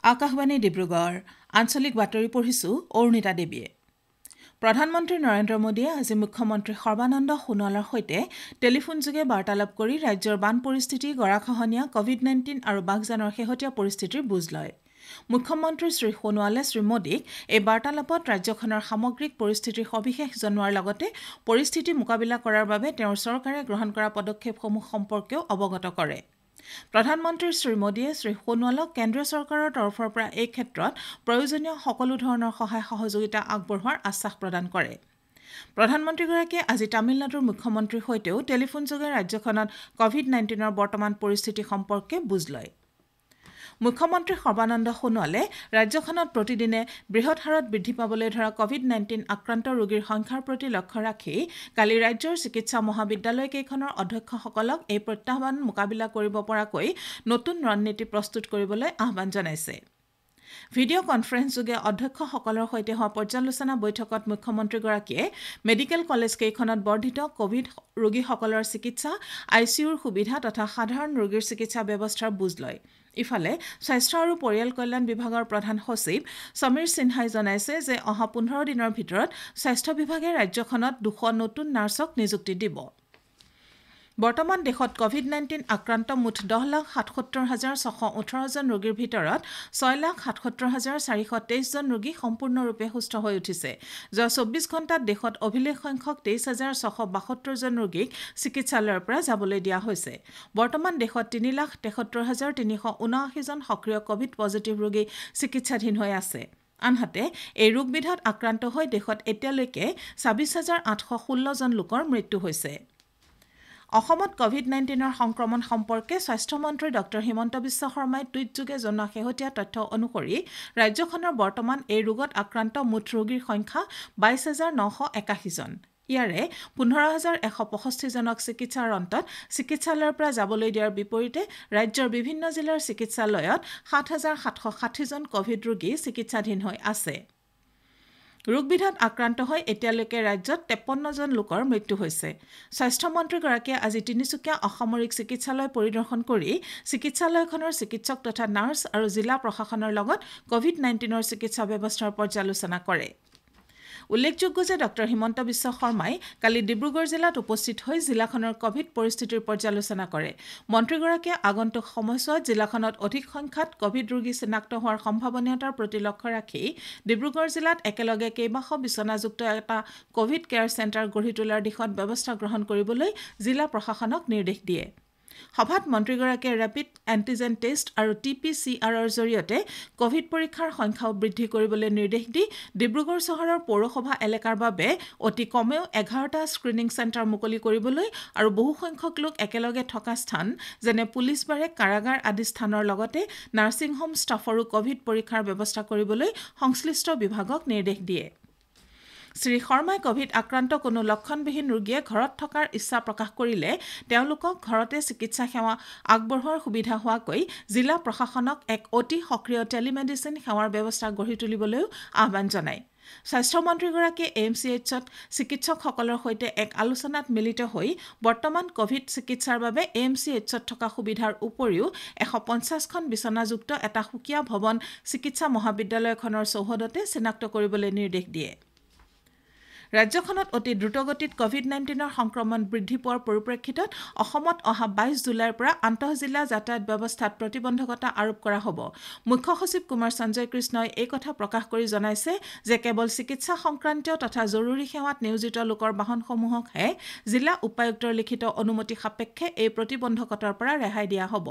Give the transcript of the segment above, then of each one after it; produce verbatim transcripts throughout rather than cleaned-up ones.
আকাশবাণী ডিব্ৰুগড় আঞ্চলিক বাতৰি পঢ়িছো অৰুণিতা দেৱীয়ে। প্ৰধানমন্ত্ৰী নৰেন্দ্ৰ মোদীয়ে আজি মুখ্যমন্ত্ৰী সৰ্বানন্দ সোণোৱালৰ সৈতে টেলিফোনযোগে বাৰ্তালাপ কৰি ৰাজ্যৰ বান পৰিস্থিতি, গৰাখহনীয়া, কভিড নাইণ্টিন আৰু বাঘজানৰ শেহতীয়া পৰিস্থিতিৰ বুজ লয়। মুখ্যমন্ত্ৰী শ্ৰী সোণোৱালে শ্ৰী মোদীক এই বাৰ্তালাপত ৰাজ্যখনৰ সামগ্ৰিক পৰিস্থিতিৰ সবিশেষ জনোৱাৰ লগতে পৰিস্থিতি মোকাবিলা কৰাৰ বাবে তেওঁৰ চৰকাৰে গ্ৰহণ কৰা পদক্ষেপসমূহ সম্পৰ্কেও অৱগত কৰে। প্ৰধানমন্ত্ৰী শ্ৰী মোদীয়ে শ্ৰী সোণোৱালক কেন্দ্ৰীয় চৰকাৰৰ তৰফৰ পৰা এই ক্ষেত্ৰত প্ৰয়োজনীয় সকলো ধৰণৰ সহায় সহযোগিতা আগবঢ়োৱাৰ আশ্বাস প্ৰদান কৰে। প্ৰধানমন্ত্ৰীগৰাকীয়ে আজি তামিলনাডুৰ মুখ্যমন্ত্ৰীৰ সৈতেও টেলিফোনযোগে ৰাজ্যখনত কভিড নাইণ্টিনৰ বৰ্তমান পৰিস্থিতি সম্পৰ্কে বুজ লয়। মুখ্যমন্ত্ৰী সৰ্বানন্দ সোণোৱালে ৰাজ্যখনত প্ৰতিদিনে বৃহৎ হাৰত বৃদ্ধি পাবলৈ ধৰা কভিড নাইণ্টিন আক্ৰান্ত ৰোগীৰ সংখ্যাৰ প্ৰতি লক্ষ্য ৰাখি কালি ৰাজ্যৰ চিকিৎসা মহাবিদ্যালয়কেইখনৰ অধ্যক্ষসকলক এই প্ৰত্যাহ্বান মোকাবিলা কৰিব পৰাকৈ নতুন ৰণনীতি প্ৰস্তুত কৰিবলৈ আহ্বান জনাইছে। ভিডিঅ' কনফাৰেন্সযোগে অধ্যক্ষসকলৰ সৈতে হোৱা পৰ্যালোচনা বৈঠকত মুখ্যমন্ত্ৰীগৰাকীয়ে মেডিকেল কলেজ কেইখনত বৰ্ধিত কভিড ৰোগীসকলৰ চিকিৎসা, আই চি ইউৰ সুবিধা তথা সাধাৰণ ৰোগীৰ চিকিৎসা ব্যৱস্থাৰ বুজ লয়। ইফালে স্বাস্থ্য আৰু পৰিয়াল কল্যাণ বিভাগৰ প্ৰধান সচিব সমীৰ সিনহাই জনাইছে যে অহা পোন্ধৰ দিনৰ ভিতৰত স্বাস্থ্য বিভাগে ৰাজ্যখনত দুশ নতুন নাৰ্ছক নিযুক্তি দিব। বৰ্তমান দেশত কভিড নাইণ্টিন আক্ৰান্ত মুঠ দহ লাখ সাতসত্তৰ হাজাৰ ছশ ওঠৰজন ৰোগীৰ ভিতৰত ছয় লাখ সাতসত্তৰ হাজাৰ চাৰিশ তেইছজন ৰোগী সম্পূৰ্ণৰূপে সুস্থ হৈ উঠিছে। যোৱা চৌব্বিছ ঘণ্টাত দেশত অভিলেখ সংখ্যক তেইছ হাজাৰ ছশ বাসত্তৰজন ৰোগীক চিকিৎসালয়ৰ পৰা যাবলৈ দিয়া হৈছে। বৰ্তমান দেশত তিনি লাখ তেসত্তৰ হাজাৰ তিনিশ ঊনাশীজন সক্ৰিয় কভিড পজিটিভ ৰোগী চিকিৎসাধীন হৈ আছে। আনহাতে এই ৰোগবিধত আক্ৰান্ত হৈ দেশত এতিয়ালৈকে ছাব্বিছ হাজাৰ আঠশ ষোল্লজন লোকৰ মৃত্যু হৈছে। অসমত কভিড নাইণ্টিনৰ সংক্ৰমণ সম্পৰ্কে স্বাস্থ্যমন্ত্ৰী ডক্টৰ হিমন্ত বিশ্ব শৰ্মাই টুইটযোগে জনোৱা শেহতীয়া তথ্য অনুসৰি ৰাজ্যখনৰ বৰ্তমান এই ৰোগত আক্ৰান্ত মুঠ ৰোগীৰ সংখ্যা বাইছ হাজাৰ নশ একাশীজন। ইয়াৰে পোন্ধৰ হাজাৰ এশ পঁয়ষষ্ঠিজনক চিকিৎসাৰ অন্তত চিকিৎসালয়ৰ পৰা যাবলৈ দিয়াৰ বিপৰীতে ৰাজ্যৰ বিভিন্ন জিলাৰ চিকিৎসালয়ত সাত হাজাৰ সাতশ ষাঠিজন কভিড ৰোগী চিকিৎসাধীন হৈ আছে। ৰোগবিধত আক্ৰান্ত হৈ এতিয়ালৈকে ৰাজ্যত তেপন্নজন লোকৰ মৃত্যু হৈছে। স্বাস্থ্যমন্ত্ৰীগৰাকীয়ে আজি তিনিচুকীয়া অসামৰিক চিকিৎসালয় পৰিদৰ্শন কৰি চিকিৎসালয়খনৰ চিকিৎসক তথা নাৰ্ছ আৰু জিলা প্ৰশাসনৰ লগত কভিড নাইণ্টিনৰ চিকিৎসা ব্যৱস্থাৰ পৰ্যালোচনা কৰে। উল্লেখযোগ্য যে ডক্টৰ হিমন্ত বিশ্ব শৰ্মাই কালি ডিব্ৰুগড় জিলাত উপস্থিত হৈ জিলাখনৰ কভিড পৰিস্থিতিৰ পৰ্যালোচনা কৰে। মন্ত্ৰীগৰাকীয়ে আগন্তুক সময়ছোৱাত জিলাখনত অধিক সংখ্যাত কভিড ৰোগী চিনাক্ত হোৱাৰ সম্ভাৱনীয়তাৰ প্ৰতি লক্ষ্য ৰাখি ডিব্ৰুগড় জিলাত একেলগে কেইবাশ বিচনাযুক্ত এটা কভিড কেয়াৰ চেণ্টাৰ গঢ়ি তোলাৰ দিশত ব্যৱস্থা গ্ৰহণ কৰিবলৈ জিলা প্ৰশাসনক নিৰ্দেশ দিয়ে। সভাত মন্ত্ৰীগৰাকীয়ে ৰেপিড এণ্টিজেন টেষ্ট আৰু টি পি চি আৰৰ জৰিয়তে কভিড পৰীক্ষাৰ সংখ্যাও বৃদ্ধি কৰিবলৈ নিৰ্দেশ দি ডিব্ৰুগড় চহৰৰ পৌৰসভা এলেকাৰ বাবে অতি কমেও এঘাৰটা স্ক্ৰিনিং চেণ্টাৰ মুকলি কৰিবলৈ আৰু বহুসংখ্যক লোক একেলগে থকা স্থান যেনে পুলিচ বাৰেক, কাৰাগাৰ আদি স্থানৰ লগতে নাৰ্ছিং হোম ষ্টাফৰো কভিড পৰীক্ষাৰ ব্যৱস্থা কৰিবলৈ সংশ্লিষ্ট বিভাগক নিৰ্দেশ দিয়ে। শ্ৰী শৰ্মাই কভিড আক্ৰান্ত কোনো লক্ষণবিহীন ৰোগীয়ে ঘৰত থকাৰ ইচ্ছা প্ৰকাশ কৰিলে তেওঁলোকক ঘৰতে চিকিৎসা সেৱা আগবঢ়োৱাৰ সুবিধা হোৱাকৈ জিলা প্ৰশাসনক এক অতি সক্ৰিয় টেলিমেডিচিন সেৱাৰ ব্যৱস্থা গঢ়ি তুলিবলৈও আহ্বান জনায়। স্বাস্থ্যমন্ত্ৰীগৰাকীয়ে এ এম চি এইচত চিকিৎসকসকলৰ সৈতে এক আলোচনাত মিলিত হৈ বৰ্তমান কভিড চিকিৎসাৰ বাবে এ এম চি এইচত থকা সুবিধাৰ উপৰিও এশ পঞ্চাছখন বিচনাযুক্ত এটা সুকীয়া ভৱন চিকিৎসা মহাবিদ্যালয়খনৰ চৌহদতে চিনাক্ত কৰিবলৈ নিৰ্দেশ দিয়ে। ৰাজ্যখনত অতি দ্ৰুতগতিত কভিড নাইণ্টিনৰ সংক্ৰমণ বৃদ্ধি পোৱাৰ পৰিপ্ৰেক্ষিতত অসমত অহা বাইছ জুলাইৰ পৰা আন্তঃজিলা যাতায়াত ব্যৱস্থাত প্ৰতিবন্ধকতা আৰোপ কৰা হ'ব। মুখ্য সচিব কুমাৰ সঞ্জয় কৃষ্ণই এই কথা প্ৰকাশ কৰি জনাইছে যে কেৱল চিকিৎসা সংক্ৰান্তীয় তথা জৰুৰী সেৱাত নিয়োজিত লোকৰ বাহনসমূহকহে জিলা উপায়ুক্তৰ লিখিত অনুমতি সাপেক্ষে এই প্ৰতিবন্ধকতাৰ পৰা ৰেহাই দিয়া হ'ব।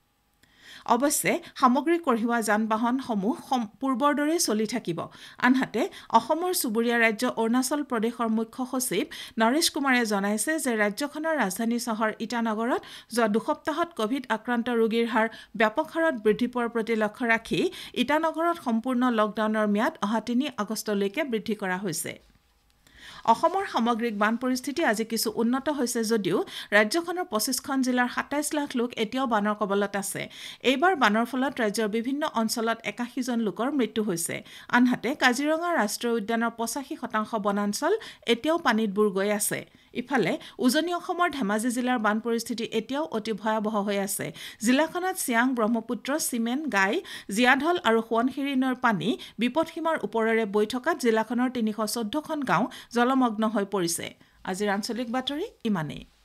অৱশ্যে সামগ্ৰী কঢ়িওৱা যান বাহনসমূহ পূৰ্বৰ দৰেই চলি থাকিব। আনহাতে অসমৰ চুবুৰীয়া ৰাজ্য অৰুণাচল প্ৰদেশৰ মুখ্য সচিব নৰেশ কুমাৰে জনাইছে যে ৰাজ্যখনৰ ৰাজধানী চহৰ ইটানগৰত যোৱা দুসপ্তাহত কভিড আক্ৰান্ত ৰোগীৰ হাৰ ব্যাপক হাৰত বৃদ্ধি পোৱাৰ প্ৰতি লক্ষ্য ৰাখি ইটানগৰত সম্পূৰ্ণ লকডাউনৰ ম্যাদ অহা তিনি আগষ্টলৈকে বৃদ্ধি কৰা হৈছে। অসমৰ সামগ্ৰিক বান পৰিস্থিতি আজি কিছু উন্নত হৈছে যদিও ৰাজ্যখনৰ পঁচিছখন জিলাৰ সাতাইছ লাখ লোক এতিয়াও বানৰ কবলত আছে। এইবাৰ বানৰ ফলত ৰাজ্যৰ বিভিন্ন অঞ্চলত একাশীজন লোকৰ মৃত্যু হৈছে। আনহাতে কাজিৰঙা ৰাষ্ট্ৰীয় উদ্যানৰ পঁচাশী শতাংশ বনাঞ্চল এতিয়াও পানীত বুৰ গৈ আছে। ইফালে উজনি অসমৰ ধেমাজি জিলাৰ বান পৰিস্থিতি এতিয়াও অতি ভয়াৱহ হৈ আছে। জিলাখনত চিয়াং, ব্ৰহ্মপুত্ৰ, চিমেণ্ট, গাই, জিয়াঢল আৰু সোৱণশিৰি নৈৰ পানী বিপদসীমাৰ ওপৰেৰে বৈ থকাত জিলাখনৰ তিনিশ চৈধ্য খন গাঁও জলমগ্ন হৈ পৰিছে। আজিৰ আঞ্চলিক বাতৰি ইমানেই।